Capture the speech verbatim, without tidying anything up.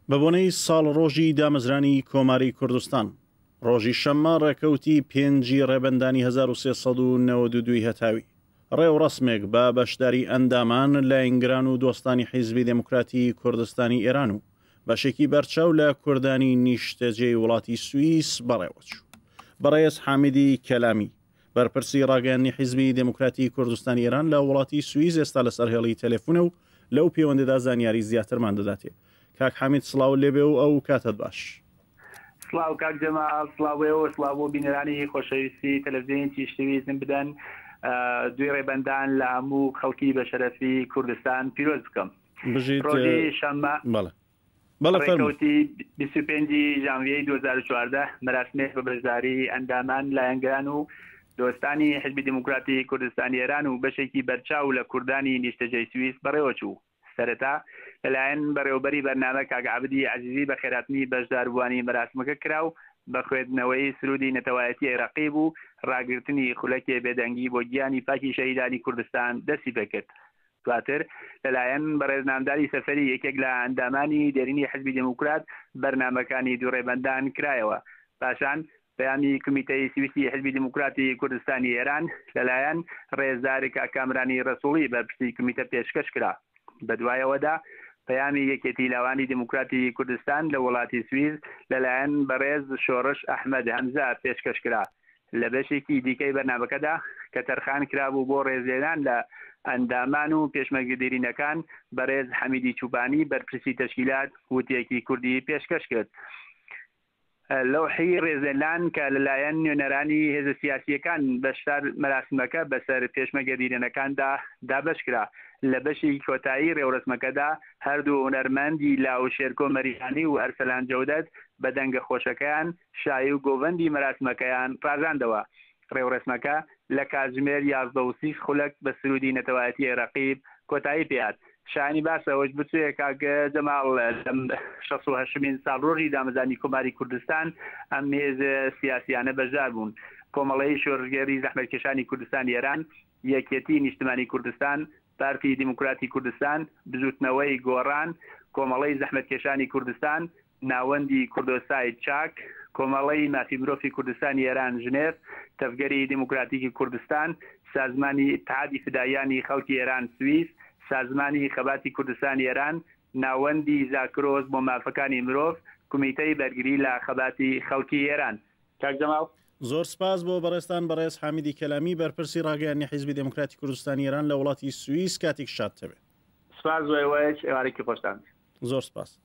بە بۆنەی ساڵ ڕۆژی دامەزرانی کۆماری کوردستان ڕۆژی شەممە ڕێکەوتی پێنجی ڕێبەندانی هەزار و سێسەد و نەوەد و دوو هەتاوی ڕێوڕسمێک بە بەشداری ئەندامان لایەنگران و دۆستانی حیزبی دموکراتی کوردستانی ئێران و بەشێکی بەرچاو لە کوردانی نیشتەجێی وڵاتی سوئیس بەڕێوەچوو. بەڕێز حامیدی کەلامی بەرپرسی ڕاگەیاندنی حیزبی دموکراتی کوردستانی ئێران لە وڵاتی سوئیس ئێستا لەسەر هێڵی تەلێفونە و لەو پەیوەندیدا زانیاری زیاترمان دەداتێ. کاک حامید سڵاو لێبێ و ئەو کاتت باش. سڵاو کاک جەمال، سڵاوەوە سڵاو بۆ بینەرانی خۆشەویستی تەلەڤیزیۆنی تیشتویزم بدەن دوێ ڕێبەندان لە هەموو خەڵکی بە شەرەفی کوردستان پیرۆز بکەم. ڕۆژی شەممە ڕێکەوتی بیست و پێنجی ژانڤیەی دوو هەزار و چواردە مەراسمێک بە بەشداری ئەندامان لایەنگران و دۆستانی حیزبی دموکراتی کوردستانی ئێران و بەشێکی بەرچاو لە کوردانی نیشتەجێی سوئیس بەڕێوەچوو. سەرەتا لەلایەن بەڕێوەبەری بەرنامە کاک عەبدی عەزیزی بە خێراتنی بەشداربووانی مەراسمەکە کراو بە خوێندنەوەی سرودی نەتەوایەتی عێراقی بوو ڕاگررتنی خولەکێ بێدەنگی بۆ گیانی پاکی شەهیدانی کوردستان دەستی پێکرد. دواتر لەلایەن بەڕێزنامداری سەفەری یەکێک لە ئەندامانی دێرینی حیزبی دموکرات بەرنامەکانی دوو ڕێبەندان کرایەوە. پاشان پەیامی کمیتەی سویسی حیزبی دموکراتی کوردستانی ئێران لەلایەن ڕێزداری کاک کامرانی ڕەسوڵی بەرپرسی کمیتە پێشکەش کرا. بەدوایەوەدا پەیامی یەکێتی لاوانی دموکراتی کوردستان لە وڵاتی سوئیس لەلایەن بەڕێز شۆڕش ئەحمەد هەمزە پێشکەش کرا. لە بەشێکی دیکەی بەرنامەکەدا کە تەرخان کرابوو بۆ ڕێزێنان لە ئەندامان و پێشمەرگەدێرینەکان بەڕێز حەمیدی چوبانی بەرپرسی تەشکیلات وتیەکی کوردی پێشکەش کرد. لەوحی ڕێزێنان کە لەلایەن نوێنەرانی هێزە سیاسیەکان بەشدار مەراسمەکە بەسەر پێشمەرگەدێرینەکان دابەش کرا. لە بەشی کۆتایی ڕێوڕسمەکەدا هەردوو هونەرمەندی لاو شێرکۆ مەریخانی و ئەرسەلان جەودەت بە دەنگە خۆشەکەیان شایی و گۆڤەندی مەراسمەکەیان پازاندەوە. ڕێوڕسمەکە لە کاتژمێر یازدە و سی خولەک بە سرودی نەتەوایەتی عێراقی کۆتایی پێهات. شانی باسەوەش بچوویە کاگە جەماڵ لەم شەست و هەشتمین ساڵ ڕۆژی دامەزانی کۆماری کوردستان ئەم هێز سیاسیانە بەشدار بوون. کۆمەڵەی شۆڕژگەری زەحمەتکێشانی کوردستانی ئێران، یەکێتی نیشتمانی کوردستان، پارتی دیموکراتی کوردستان، بزوتنەوەی گۆڕان، کۆمەڵەی زەحمەتکێشانی کوردستان، ناوەندی کوردۆسای چاک، کۆمەڵەی مافی مرۆڤی کوردستانی ئێران ژنێف، تەفگەری دیموکراتیکی کوردستان، سازمانی ئیتحادی فداییانی خەڵکی ئێران سوئیس، سازمانی خەباتی کوردستانی ئێران، ناوەندی زاکرۆز بۆ مافەکانی مرۆڤ، کمیتەی بەرگری لە خەباتی خەڵکی ئێران. کاک جەماڵ، زۆر سپاس بۆ بەڕێستان بەڕێز حامیدی کەلامی بەرپرسی ڕاگەیاندنی حیزبی دموکراتی کوردستانی ئێران لە وڵاتی سوئیس. کاتێک شاد تەبێت. سپاس زۆر ئێوارێکی خۆشتان. زۆر سپاس.